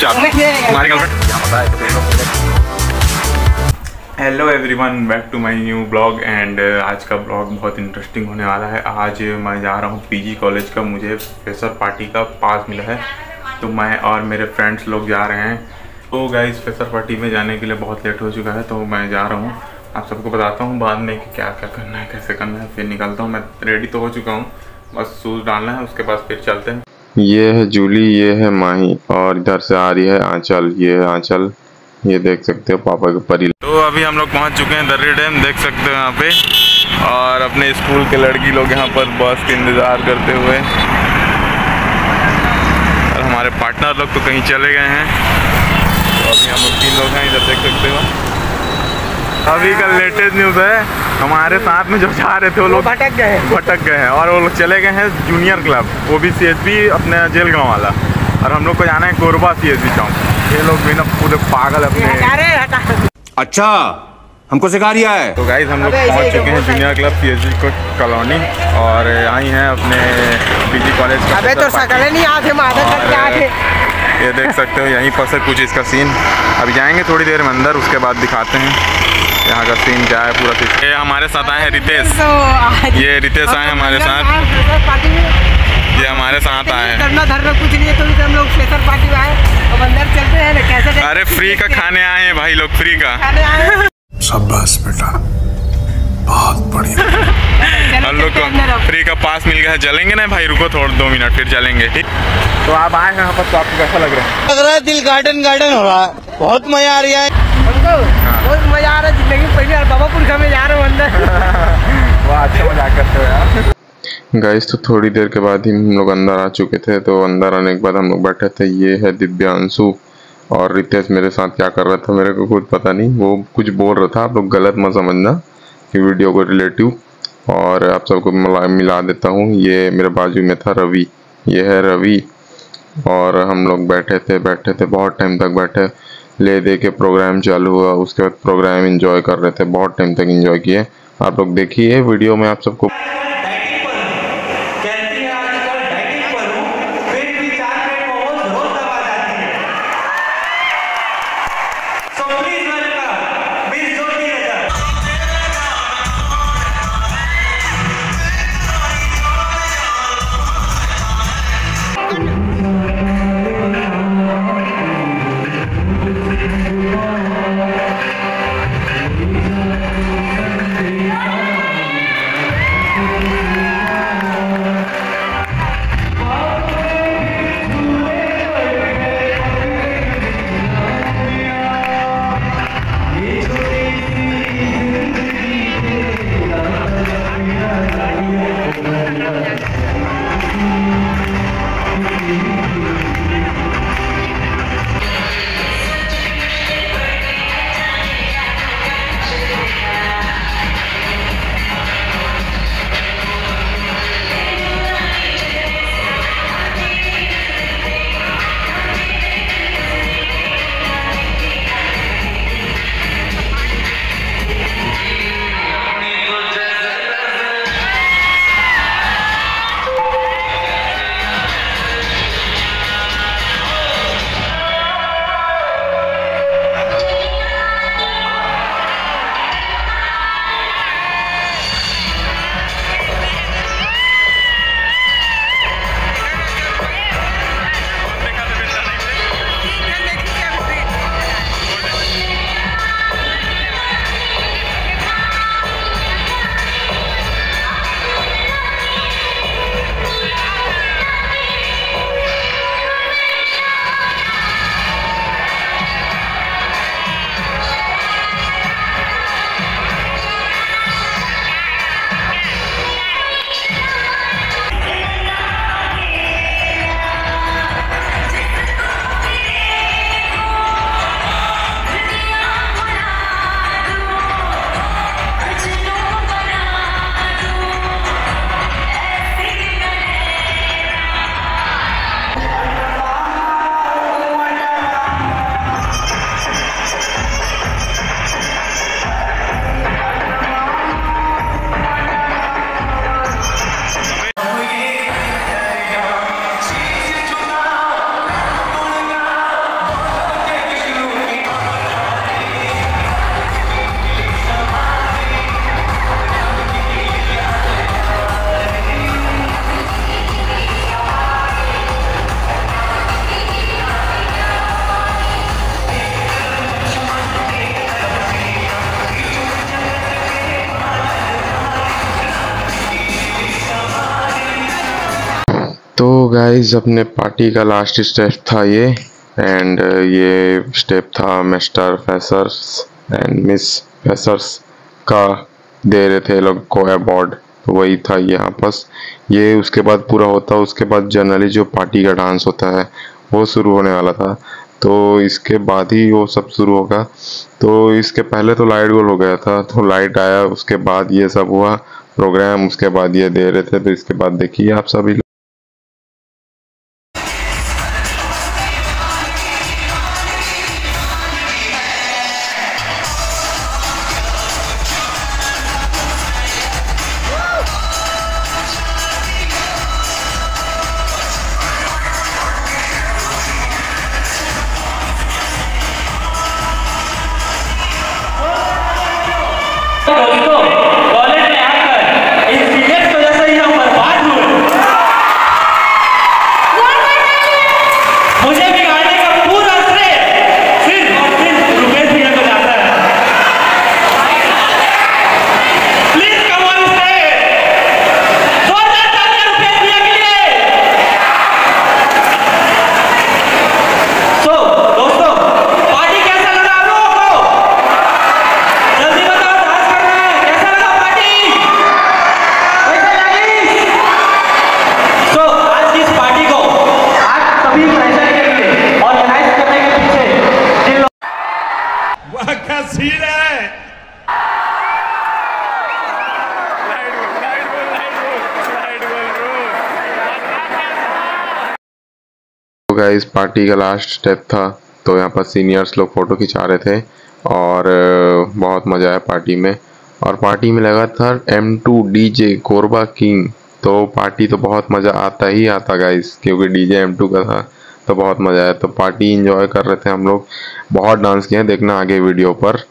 चुपचाप तुम्हारी girlfriend. Hello everyone, back to my new blog. And आज का ब्लॉग बहुत इंटरेस्टिंग होने वाला है। आज मैं जा रहा हूँ पीजी कॉलेज का, मुझे फ्रेशर पार्टी का पास मिला है, तो मैं और मेरे फ्रेंड्स लोग जा रहे हैं। तो गाइस, फ्रेशर पार्टी में जाने के लिए बहुत लेट हो चुका है, तो मैं जा रहा हूँ। आप सबको बताता हूँ बाद में कि क्या क्या करना है, कैसे करना है, फिर निकलता हूँ। मैं रेडी तो हो चुका हूँ, बस शूज़ डालना है, उसके बाद फिर चलते हैं। ये है जूली, ये है माही, और इधर से आ रही है आंचल। ये है आंचल, ये देख सकते हो पापा के परी। तो अभी हम लोग पहुंच चुके हैं दर्री डैम, देख सकते हो यहाँ पे। और अपने स्कूल के लड़की लोग यहाँ पर बस का इंतज़ार करते हुए, और हमारे पार्टनर लोग तो कहीं चले गए हैं। तो अभी हम लोग 3 लोग हैं इधर, देख सकते हो। अभी का लेटेस्ट न्यूज़ है, हमारे साथ में जो जा रहे थे वो लोग भटक गए हैं और वो लोग चले गए हैं जूनियर क्लब, वो भी CSB अपने जेल गाँव वाला। और हम लोग को जाना है कोरबा CSB चौक। ये लोग भी ना पूरे पागल अपने। अच्छा, हमको सिखा रिया है। तो गाइस, हम लोग पहुंच चुके हैं जूनियर क्लब CSB को कॉलोनी, और आई हैं अपने पीजी कॉलेज का। अबे तो सकल नहीं आते आते। ये देख सकते हो, यहीं पर से कुछ इसका सीन। अभी जाएंगे थोड़ी देर में अंदर, उसके बाद दिखाते हैं यहाँ का सीन क्या है पूरा। ये हमारे साथ आए हैं रितेश, ये रितेश आए हैं हमारे साथ, ये हमारे साथ आए हैं। करना धरना कुछ नहीं है, तो हम लोग फ्रेशर पार्टी में आए, अब अंदर चलते हैं ना कैसे। अरे फ्री का खाने आए हैं भाई लोग, फ्री का। शाबाश बेटा, बहुत बढ़िया। हम लोग को फ्री का पास मिल गया है। चलेंगे ना भाई, रुको थोड़ा 2 मिनट फिर चलेंगे, ठीक। तो आप आए हैं यहाँ पर, तो आपको कैसा लग रहा है? लग रहा है दिल गार्डन हो रहा है, बहुत मजा आ रहा है हमको। बहुत मजा आ रहा है जिंदगी में, पहली बार बाबापुर में जा रहा हूँ अंदर। वाह, अच्छा मजाक करते हो यार। गाइस, तो थोड़ी देर के बाद ही हम लोग अंदर आ चुके थे। तो अंदर आने के बाद हम लोग बैठे थे। ये है दिव्यांशु, और रितेश मेरे साथ क्या कर रहा था मेरे को खुद पता नहीं, वो कुछ बोल रहा था। आप लोग गलत मत समझना कि वीडियो को रिलेटिव। और आप सबको मिला देता हूँ, ये मेरे बाजू में था रवि, ये है रवि। और हम लोग बैठे थे बहुत टाइम तक बैठे, ले दे के प्रोग्राम चालू हुआ। उसके बाद प्रोग्राम एंजॉय कर रहे थे, बहुत टाइम तक एंजॉय किए। आप लोग देखिए वीडियो में, आप सबको तो गाइस अपने पार्टी का लास्ट स्टेप था ये, एंड ये स्टेप था mister freshers and miss freshers का, दे रहे थे लोग को अवार्ड, तो वही था यहाँ पास। ये उसके बाद पूरा होता, उसके बाद जनरली जो पार्टी का डांस होता है वो शुरू होने वाला था, तो इसके बाद ही वो सब शुरू होगा। तो इसके पहले तो लाइट गोल हो गया था, तो लाइट आया, उसके बाद ये सब हुआ प्रोग्राम, उसके बाद ये दे रहे थे, तो इसके बाद देखिए आप सभी। कॉलेज में आकर इस सीरियस की वजह से ही हम बर्बाद हुए। मुझे बिगाड़ने का पूरा श्रेय सिर्फ और सिर्फ रुपेश भैया को जाता है। प्लीज कम ऑन स्टेज, जोरदार तालियां रुपेश भैया के लिए। सो दोस्तों, पार्टी कैसा लगा आप लोगों को? जल्दी बताओ, डांस करना है, कैसा लगा पार्टी? कैसा लगी? सो आज की इस पार्टी को आज सभी प्रेशर के लिए ऑर्गेनाइज करने के पीछे जिन लोग वह क्या सीन है। तो गाइस पार्टी का लास्ट स्टेप था, तो यहाँ पर सीनियर्स लोग फ़ोटो खिंचा रहे थे और बहुत मज़ा आया पार्टी में। और पार्टी में लगा था M2 DJ कोरबा किंग, तो पार्टी तो बहुत मज़ा आता ही आता गाइस, क्योंकि DJ M2 का था तो बहुत मज़ा आया। तो पार्टी इंजॉय कर रहे थे हम लोग, बहुत डांस किए, देखना आगे वीडियो पर।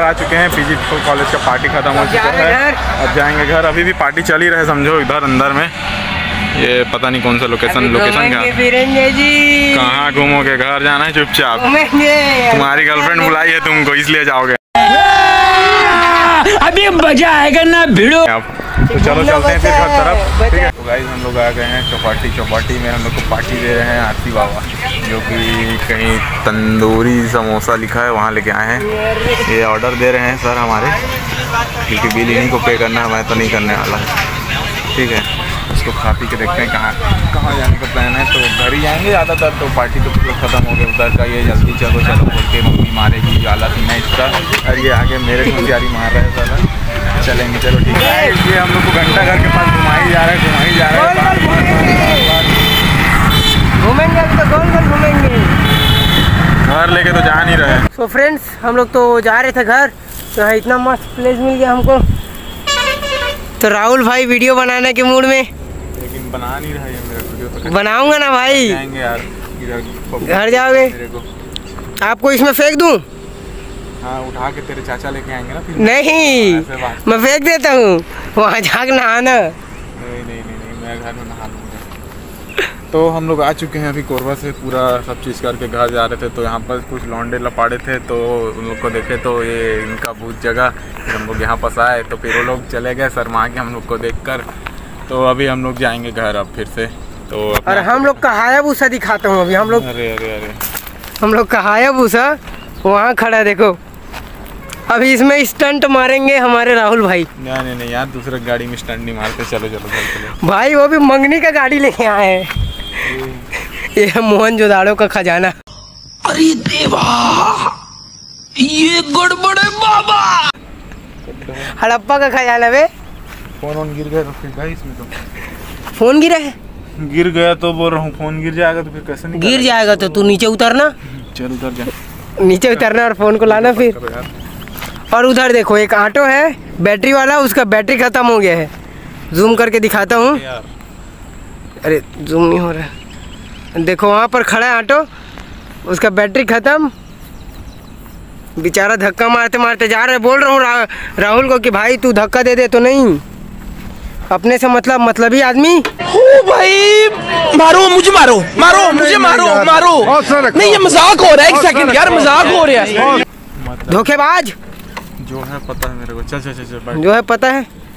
आ चुके हैं पीजी कॉलेज का पार्टी खत्म हो चुका है। अब जाएंगे घर। अभी भी पार्टी चल ही रहे समझो इधर अंदर में। ये पता नहीं कौन सा लोकेशन कहाँ घूमोगे? घर जाना है चुपचाप। तुम्हारी गर्लफ्रेंड बुलाई है तुमको इसलिए जाओगे। अभी मजा आएगा ना भिड़ो। तो चलो चलते हैं फिर घर तरफ, ठीक है। तो गाइस हम लोग आ गए हैं चौपाटी में। हम लोग को पार्टी दे रहे हैं आरती बाबा, जो कि कहीं तंदूरी समोसा लिखा है वहाँ लेके आए हैं। ये ऑर्डर दे रहे हैं सर हमारे, क्योंकि बिल इन्हीं को पे करना है, मैं तो नहीं करने वाला, ठीक है। उसको खा पी के देखते हैं कहाँ जाने का प्लान है। तो घर ही जाएंगे ज़्यादातर। तो पार्टी तो ख़त्म हो गया उधर का। ये जल्दी चलो बोल के मम्मी मारेगी, गाला सीना इसका। और ये आगे मेरे को तैयारी मार रहे हैं साला। चलेंगे चलो ठीक है। ये हम लोग को घंटा घर के पास घुमाई जा रहा है घूमेंगे अभी तो गोल गोल घूमेंगे। घर लेके तो जा नहीं रहे। तो फ्रेंड्स हम लोग तो जा रहे थे घर, तो यहाँ इतना मस्त प्लेस मिल गया हमको। तो राहुल भाई वीडियो बनाने के मूड में, लेकिन बना नहीं रहा है मेरा वीडियो। तो बनाऊंगा ना भाई। जाएंगे यार, घर जाओगे? आपको इसमें फेंक दूं? हाँ उठा के तेरे चाचा लेके आएंगे ना फिर। नहीं मैं फेंक देता हूँ, वहाँ जाके नहाना। नहीं मैं घर में नहा लूँगा। तो हम लोग आ चुके हैं अभी कोरबा से। पूरा सब चीज़ करके घर जा रहे थे। तो यहाँ पर कुछ लौंडे लपाड़े थे, तो उन लोग को देखे तो ये इनका भूत जगह। फिर हम लोग यहाँ पास आए तो फिर वो लोग चले गए शर्मा के हम लोग को देखकर। तो अभी हम लोग जाएंगे घर अब फिर से। तो और हम लोग का हायाबूसा दिखाता हूँ अभी। हम लोग हम लोग का हायाबूसा वहाँ खड़ा, देखो। अभी इसमें स्टंट मारेंगे हमारे राहुल भाई। नहीं यार, दूसरे गाड़ी में स्टंट नहीं मारते। चलो भाई वो भी मंगनी का गाड़ी लेके आए हैं। ये मोहनजोदाड़ो का खजाना। अरे देवा, ये गड़बड़ है बाबा। हड़प्पा का खजाना बे। फोन गिर गया तो फिर भाई इसमें तो फोन गिरा है? गिर गया तो बोल रहा हूँ, फोन गिर जाएगा तो फिर कैसे नहीं गिर जाएगा तो तू नीचे उतरना। चल उतर जा, नीचे उतरना और फोन को लाना फिर। और उधर देखो एक ऑटो है बैटरी वाला, उसका बैटरी खत्म हो गया है। जूम करके दिखाता हूँ। अरे जूम नहीं हो रहा। देखो वहाँ पर खड़ा है ऑटो, उसका बैटरी खत्म। बेचारा धक्का मारते मारते जा रहा है। बोल रहा हूँ राहुल को कि भाई तू धक्का दे दे, तो नहीं। अपने से मतलब ही आदमी। ओ भाई मारो मुझे, मारो मुझे, मारो। नहीं ये मजाक हो रहा है। एक सेकंड यार, मजाक हो रहा है। धोखेबाज जो है पता है मेरे को। चल जो है पता है।